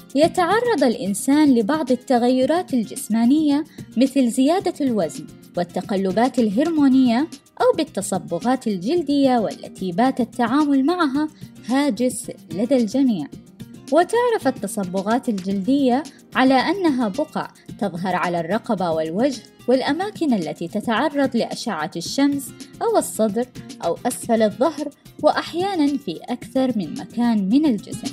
يتعرض الإنسان لبعض التغيرات الجسمانية مثل زيادة الوزن والتقلبات الهرمونية أو بالتصبغات الجلدية والتي بات التعامل معها هاجس لدى الجميع. وتعرف التصبغات الجلدية على أنها بقع تظهر على الرقبة والوجه والأماكن التي تتعرض لأشعة الشمس أو الصدر أو أسفل الظهر، وأحياناً في أكثر من مكان من الجسم.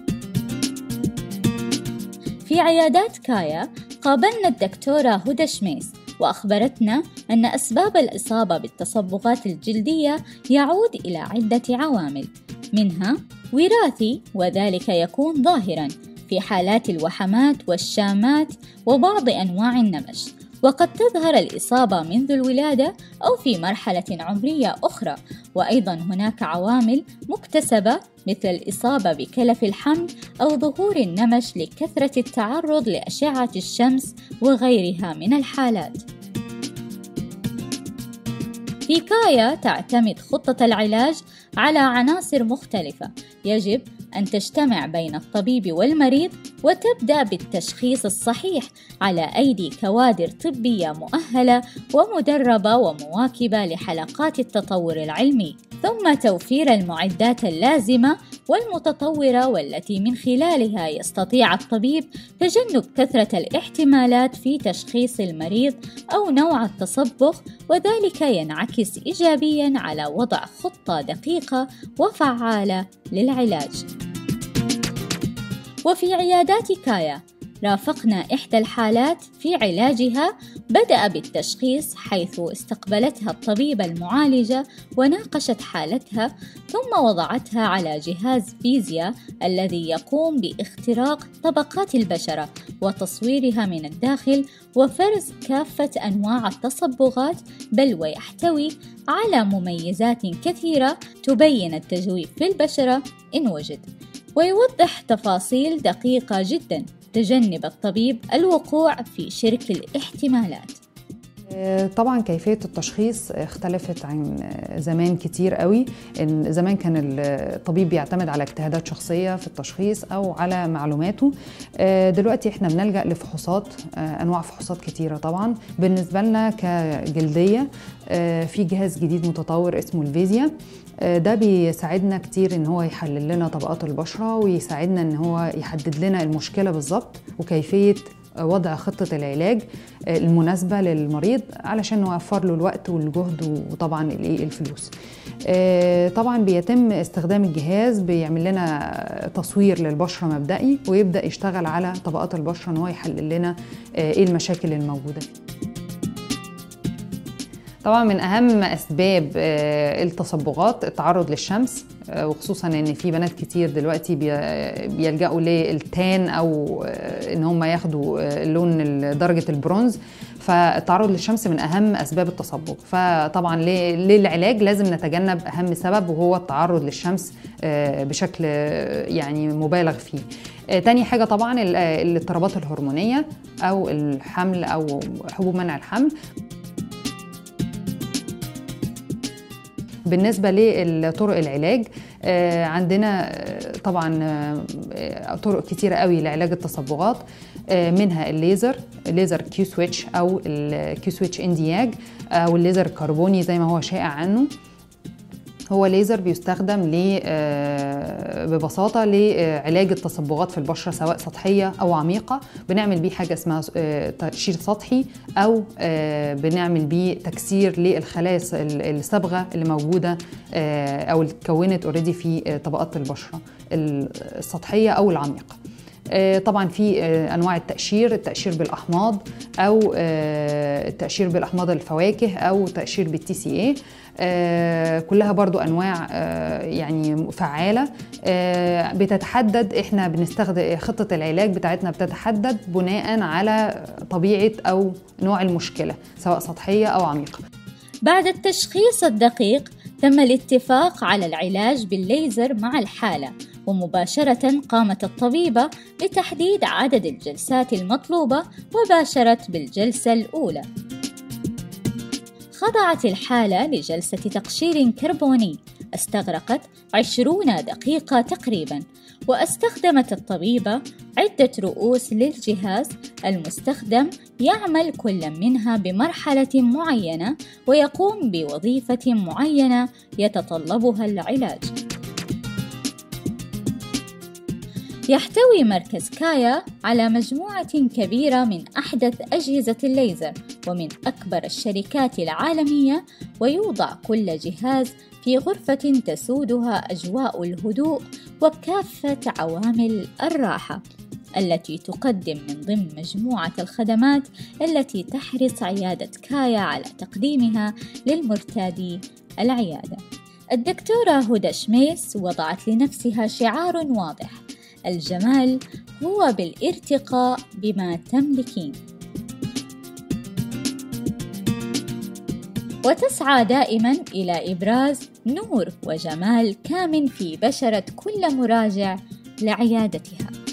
في عيادات كايا قابلنا الدكتورة هدى شميس وأخبرتنا أن أسباب الإصابة بالتصبغات الجلدية يعود إلى عدة عوامل، منها وراثي، وذلك يكون ظاهراً في حالات الوحمات والشامات وبعض أنواع النمش، وقد تظهر الإصابة منذ الولادة أو في مرحلة عمرية أخرى. وأيضاً هناك عوامل مكتسبة مثل الإصابة بكلف الحمل أو ظهور النمش لكثرة التعرض لأشعة الشمس وغيرها من الحالات. في كايا تعتمد خطة العلاج على عناصر مختلفة يجب أن تجتمع بين الطبيب والمريض، وتبدأ بالتشخيص الصحيح على أيدي كوادر طبية مؤهلة ومدربة ومواكبة لحلقات التطور العلمي، ثم توفير المعدات اللازمة والمتطورة والتي من خلالها يستطيع الطبيب تجنب كثرة الاحتمالات في تشخيص المريض أو نوع التصبغ، وذلك ينعكس إيجابياً على وضع خطة دقيقة وفعالة للعلاج. وفي عيادات كايا رافقنا إحدى الحالات في علاجها بدأ بالتشخيص، حيث استقبلتها الطبيبة المعالجة وناقشت حالتها، ثم وضعتها على جهاز فيزياء الذي يقوم باختراق طبقات البشرة وتصويرها من الداخل وفرز كافة أنواع التصبغات، بل ويحتوي على مميزات كثيرة تبين التجويف في البشرة إن وجد، ويوضح تفاصيل دقيقة جداً تجنب الطبيب الوقوع في شرك الاحتمالات. طبعا كيفية التشخيص اختلفت عن زمان كتير قوي. إن زمان كان الطبيب بيعتمد على اجتهادات شخصية في التشخيص أو على معلوماته. دلوقتي احنا بنلجأ لفحوصات، أنواع فحوصات كتيرة. طبعا بالنسبة لنا كجلدية في جهاز جديد متطور اسمه الفيزيا، ده بيساعدنا كتير ان هو يحلل لنا طبقات البشرة ويساعدنا ان هو يحدد لنا المشكلة بالظبط وكيفية وضع خطة العلاج المناسبة للمريض علشان نوفر له الوقت والجهد وطبعا الفلوس. طبعا بيتم استخدام الجهاز، بيعمل لنا تصوير للبشرة مبدئي ويبدأ يشتغل على طبقات البشرة ان هو يحلل لنا ايه المشاكل الموجودة. طبعا من أهم أسباب التصبغات التعرض للشمس، وخصوصا إن في بنات كتير دلوقتي بيلجأوا للتان أو إن هم ياخدوا لون درجة البرونز، فالتعرض للشمس من أهم أسباب التصبغ. فطبعا للعلاج لازم نتجنب أهم سبب وهو التعرض للشمس بشكل يعني مبالغ فيه. تاني حاجة طبعا الاضطرابات الهرمونية أو الحمل أو حبوب منع الحمل. بالنسبة لطرق العلاج عندنا طبعا طرق كتيرة قوي لعلاج التصبغات، منها الليزر كيو سويتش أو الكيو سويتش اندياج أو الليزر الكربوني زي ما هو شائع عنه. هو ليزر بيستخدم ببساطة لعلاج التصبغات في البشرة سواء سطحية أو عميقة. بنعمل بيه حاجة اسمها تقشير سطحي أو بنعمل بيه تكسير للخلايا الصبغة اللي موجودة أو اللي اتكونت اوريدي في طبقات البشرة السطحية أو العميقة. طبعا في انواع التقشير بالاحماض او التقشير بالاحماض الفواكه او تقشير بالتي سي اي، كلها برضو انواع يعني فعاله. بتتحدد، احنا بنستخدم خطه العلاج بتاعتنا بتتحدد بناء على طبيعه او نوع المشكله سواء سطحيه او عميقه. بعد التشخيص الدقيق تم الاتفاق على العلاج بالليزر مع الحالة، ومباشرة قامت الطبيبة بتحديد عدد الجلسات المطلوبة وباشرت بالجلسة الأولى. خضعت الحالة لجلسة تقشير كربوني استغرقت 20 دقيقة تقريباً، واستخدمت الطبيبة عدة رؤوس للجهاز المستخدم يعمل كل منها بمرحلة معينة ويقوم بوظيفة معينة يتطلبها العلاج. يحتوي مركز كايا على مجموعة كبيرة من أحدث أجهزة الليزر ومن أكبر الشركات العالمية، ويوضع كل جهاز في غرفة تسودها أجواء الهدوء وكافة عوامل الراحة التي تقدم من ضمن مجموعة الخدمات التي تحرص عيادة كايا على تقديمها للمرتادي العيادة. الدكتورة هدى شميس وضعت لنفسها شعار واضح: الجمال هو بالارتقاء بما تملكين. وتسعى دائما إلى إبراز نور وجمال كامن في بشرة كل مراجع لعيادتها.